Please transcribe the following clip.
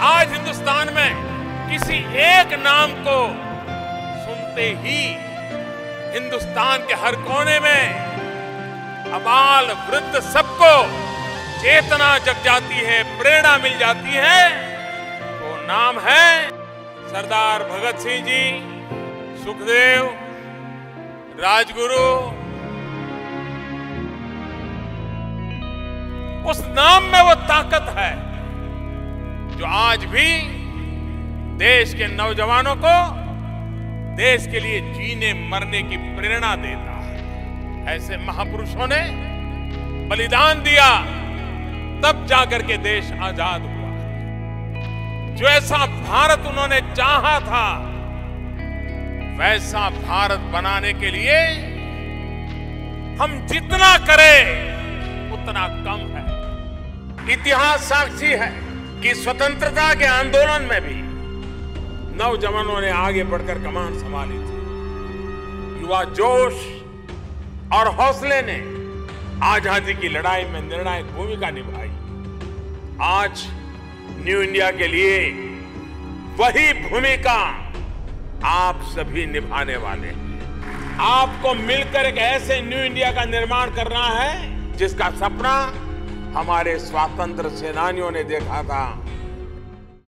आज हिंदुस्तान में किसी एक नाम को सुनते ही हिंदुस्तान के हर कोने में अबाल वृद्ध सबको चेतना जग जाती है, प्रेरणा मिल जाती है। वो नाम है सरदार भगत सिंह जी, सुखदेव, राजगुरु। उस नाम में वो ताकत है जो आज भी देश के नौजवानों को देश के लिए जीने मरने की प्रेरणा देता है। ऐसे महापुरुषों ने बलिदान दिया, तब जाकर के देश आजाद हुआ। जो ऐसा भारत उन्होंने चाहा था, वैसा भारत बनाने के लिए हम जितना करें उतना कम है। इतिहास साक्षी है कि स्वतंत्रता के आंदोलन में भी नौजवानों ने आगे बढ़कर कमान संभाली थी। युवा जोश और हौसले ने आजादी की लड़ाई में निर्णायक भूमिका निभाई। आज न्यू इंडिया के लिए वही भूमिका आप सभी निभाने वाले हैं। आपको मिलकर एक ऐसे न्यू इंडिया का निर्माण करना है जिसका सपना हमारे स्वतंत्र सेनानियों ने देखा था।